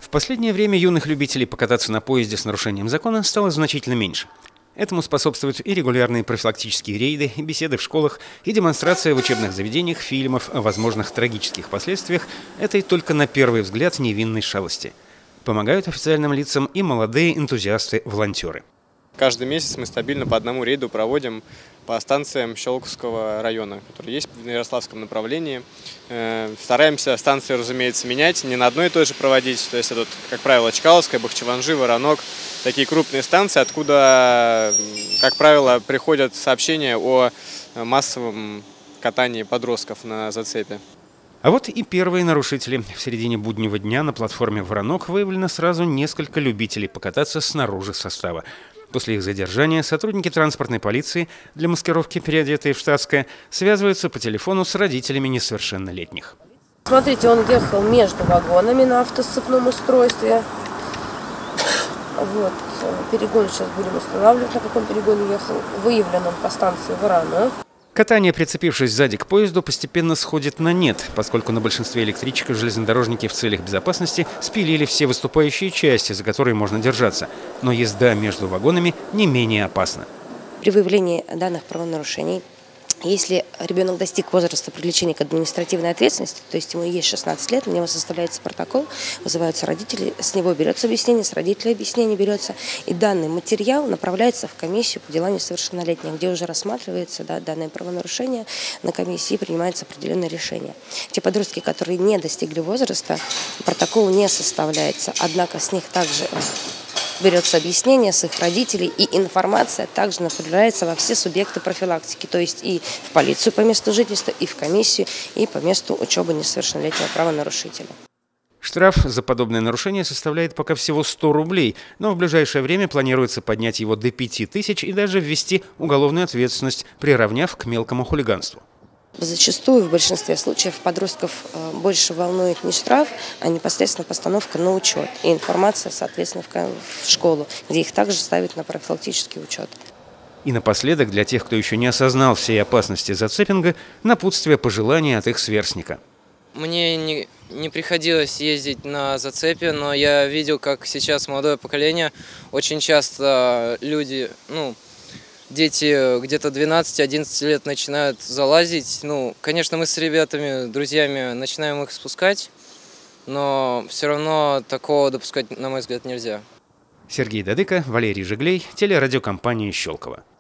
В последнее время юных любителей покататься на поезде с нарушением закона стало значительно меньше. Этому способствуют и регулярные профилактические рейды, и беседы в школах, и демонстрация в учебных заведениях фильмов о возможных трагических последствиях этой только на первый взгляд невинной шалости. Помогают официальным лицам и молодые энтузиасты-волонтеры. Каждый месяц мы стабильно по одному рейду проводим по станциям Щелковского района, который есть в Ярославском направлении. Стараемся станции, разумеется, менять, не на одной и той же проводить. То есть это, как правило, Чкаловская, Бахчеванжи, Воронок. Такие крупные станции, откуда, как правило, приходят сообщения о массовом катании подростков на зацепе. А вот и первые нарушители. В середине буднего дня на платформе «Воронок» выявлено сразу несколько любителей покататься снаружи состава. После их задержания сотрудники транспортной полиции, для маскировки переодетые в штатское, связываются по телефону с родителями несовершеннолетних. Смотрите, он ехал между вагонами на автосцепном устройстве. Вот, перегон сейчас будем устанавливать, на каком перегоне ехал. Выявлен он по станции Воронок. Катание, прицепившись сзади к поезду, постепенно сходит на нет, поскольку на большинстве электричек железнодорожники в целях безопасности спилили все выступающие части, за которые можно держаться. Но езда между вагонами не менее опасна. При выявлении данных правонарушений, если ребенок достиг возраста привлечения к административной ответственности, то есть ему есть 16 лет, на него составляется протокол, вызываются родители, с него берется объяснение, с родителей объяснение берется, и данный материал направляется в комиссию по делам несовершеннолетних, где уже рассматривается данное правонарушение на комиссии и принимается определенное решение. Те подростки, которые не достигли возраста, протокол не составляется, однако с них также берется объяснение с их родителей, и информация также направляется во все субъекты профилактики, то есть и в полицию по месту жительства, и в комиссию, и по месту учебы несовершеннолетнего правонарушителя. Штраф за подобное нарушение составляет пока всего 100 рублей, но в ближайшее время планируется поднять его до 5000 и даже ввести уголовную ответственность, приравняв к мелкому хулиганству. Зачастую, в большинстве случаев, подростков больше волнует не штраф, а непосредственно постановка на учет. И информация, соответственно, в школу, где их также ставят на профилактический учет. И напоследок, для тех, кто еще не осознал всей опасности зацепинга, напутствие пожелания от их сверстника. Мне не приходилось ездить на зацепе, но я видел, как сейчас молодое поколение, очень часто люди, дети где-то 12-11 лет начинают залазить. Конечно, мы с ребятами, друзьями начинаем их спускать, но все равно такого допускать, на мой взгляд, нельзя. Сергей Дадыко, Валерий Жиглей, телерадиокомпания «Щелково».